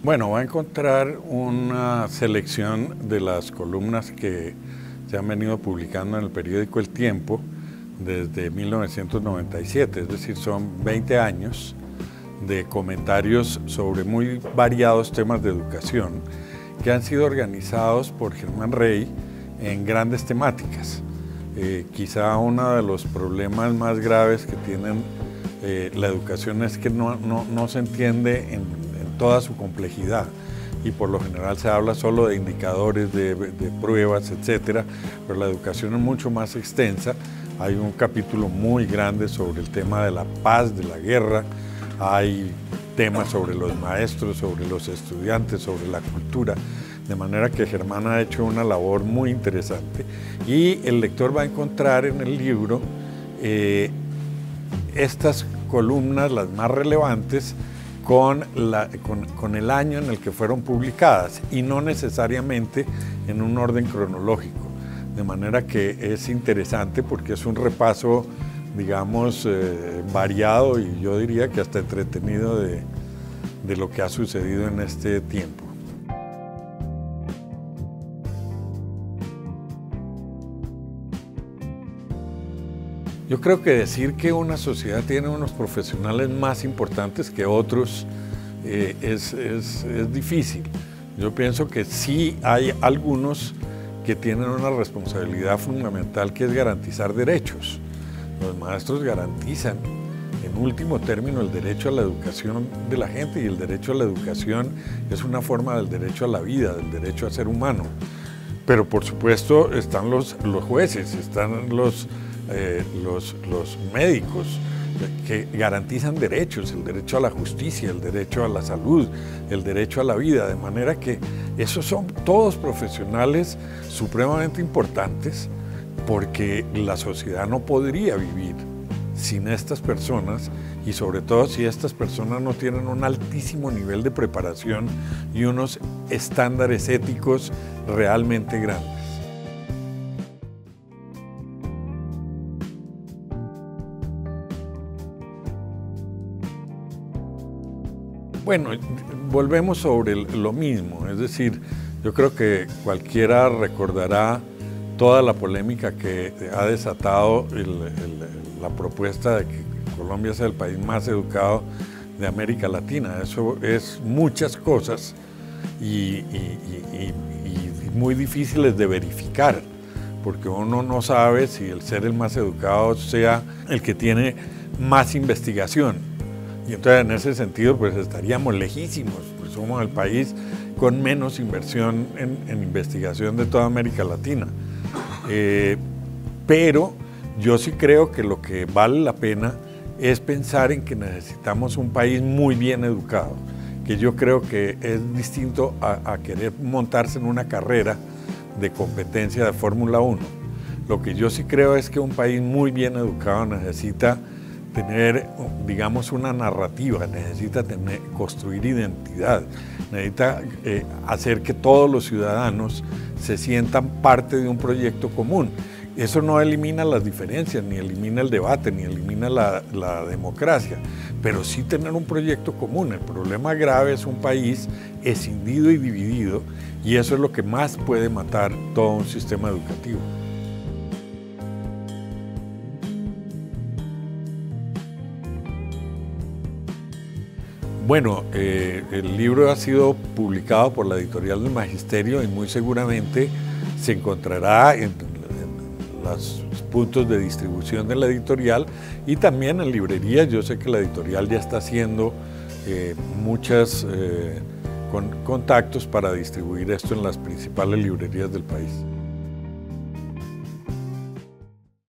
Bueno, va a encontrar una selección de las columnas que se han venido publicando en el periódico El Tiempo desde 1997, es decir, son 20 años de comentarios sobre muy variados temas de educación que han sido organizados por Germán Rey en grandes temáticas. Quizá uno de los problemas más graves que tienen la educación es que no se entiende en toda su complejidad y por lo general se habla solo de indicadores, de pruebas, etcétera, pero la educación es mucho más extensa. Hay un capítulo muy grande sobre el tema de la paz, de la guerra, hay temas sobre los maestros, sobre los estudiantes, sobre la cultura, de manera que Germán ha hecho una labor muy interesante y el lector va a encontrar en el libro estas columnas, las más relevantes, con el año en el que fueron publicadas y no necesariamente en un orden cronológico, de manera que es interesante porque es un repaso, digamos, variado y yo diría que hasta entretenido de lo que ha sucedido en este tiempo. Yo creo que decir que una sociedad tiene unos profesionales más importantes que otros es difícil. Yo pienso que sí hay algunos que tienen una responsabilidad fundamental que es garantizar derechos. Los maestros garantizan, en último término, el derecho a la educación de la gente y el derecho a la educación es una forma del derecho a la vida, del derecho a ser humano. Pero por supuesto están los jueces, están los médicos que garantizan derechos, el derecho a la justicia, el derecho a la salud, el derecho a la vida, de manera que esos son todos profesionales supremamente importantes porque la sociedad no podría vivir sin estas personas y sobre todo si estas personas no tienen un altísimo nivel de preparación y unos estándares éticos realmente grandes. Bueno, volvemos sobre lo mismo, es decir, yo creo que cualquiera recordará toda la polémica que ha desatado la propuesta de que Colombia sea el país más educado de América Latina. Eso es muchas cosas y muy difíciles de verificar, porque uno no sabe si el ser el más educado sea el que tiene más investigación. Y entonces en ese sentido pues estaríamos lejísimos, pues somos el país con menos inversión en investigación de toda América Latina. Pero yo sí creo que lo que vale la pena es pensar en que necesitamos un país muy bien educado, que yo creo que es distinto a querer montarse en una carrera de competencia de Fórmula 1. Lo que yo sí creo es que un país muy bien educado necesita tener, digamos, una narrativa, necesita construir identidad, necesita hacer que todos los ciudadanos se sientan parte de un proyecto común. Eso no elimina las diferencias, ni elimina el debate, ni elimina la democracia, pero sí tener un proyecto común. El problema grave es un país escindido y dividido, y eso es lo que más puede matar todo un sistema educativo. Bueno, el libro ha sido publicado por la editorial del Magisterio y muy seguramente se encontrará en los puntos de distribución de la editorial y también en librerías. Yo sé que la editorial ya está haciendo muchos contactos para distribuir esto en las principales librerías del país.